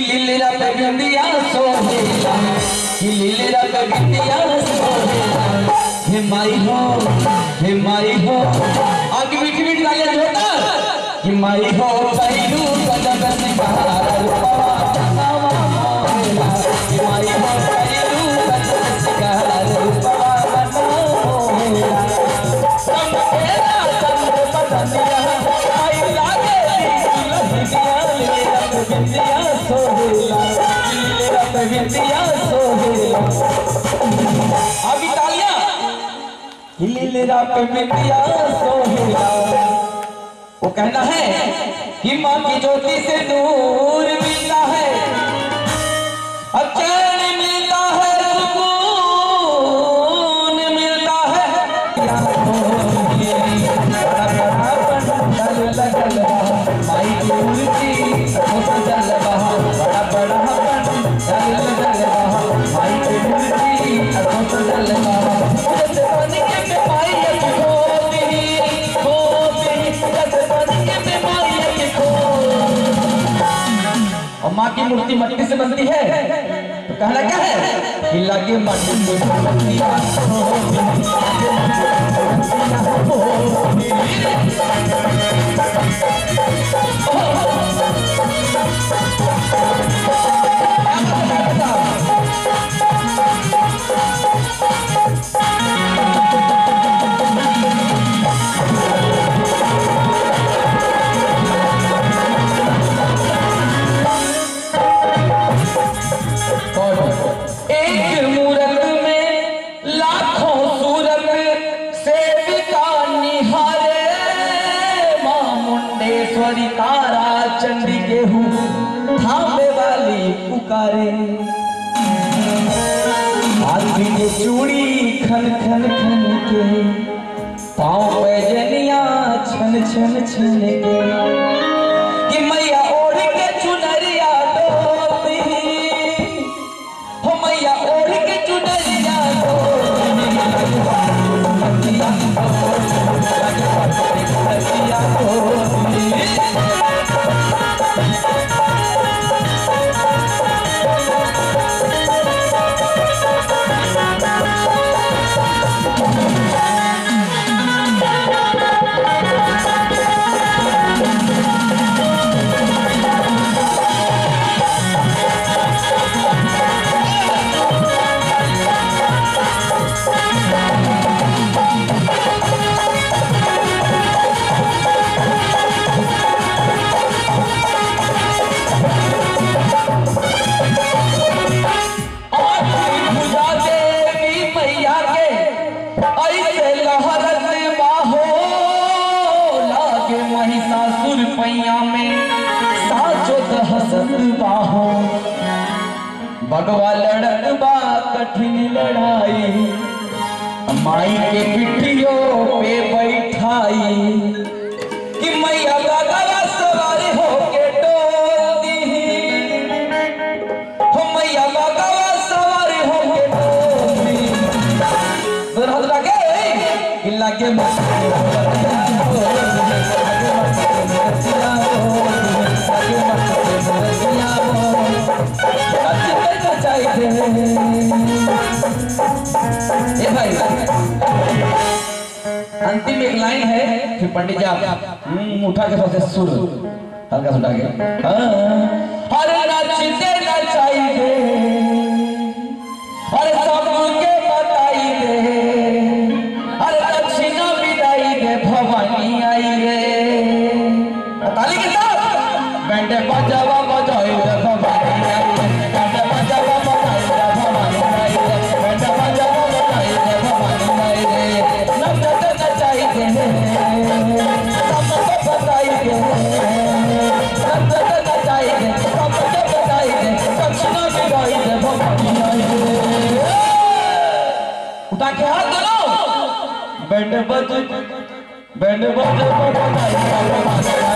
लीला पे बिंदिया सोहेला कि लीला पे बिंदिया सोहेला हे माई हो आगे मीठी मीठी गालियां जोता कि माई हो पहलू कदम सिंगार रूपवा बनावा मोहेला कि माई हो पहलू कदम सिंगार रूपवा बनावा मोहेला सब तेरा चंद्र बदनिया आई लागे दुल्हनिया लीला पे बिंदिया सोहेला लीला पे बिंदिया सोहेला अभी तालियां लीला पे बिंदिया सोहेला। वो कहना है कि माँ की ज्योति से नूर मिलता है, चैन मिलता है, सुकून मिलता है। माई की मूर्ति सजल बहा बड़ा बड़ा माई की मूर्ति सजल बहा और माँ की मूर्ति मट्टी से बनती है तो कहना क्या है कि लगे मट्टी से तारा चंडी गेहूं थामे वाली पुकारे आदमी के चूड़ी खन खन खन के पाँव पे जनिया छन छन छन के कि मैया ओढ़ के चुनरिया डोलती हो मैया ओढ़ के चुनरिया भगवा लड़त बा कठिन लड़ाई माई के पिठियों पे बैठाई कि मैया बागवा सवार होके डोलती हो मैया बागवा सवार होके डोलती दुरहद लगे कि लगे भाई अंतिम एक लाइन है फिर पंडित जी आप उठा के सबसे सुर हल्का सुना के अरे नचते नचाइए अरे सबके बताई दे अरे दक्षिणा विदाई दे भवानी आई रे ताली के साथ बैंड बजावा बजाई दे भवानी आई रे बैंड बजावा बजाई दे भवानी आई रे बैंड बजावा बजाई दे भवानी आई रे नचते नचाई दे सबके बताई दे नचते नचाई दे सबके बताई दे दक्षिणा विदाई दे भवानी आई रे उठा के हाथ दो बैंड बज बजाई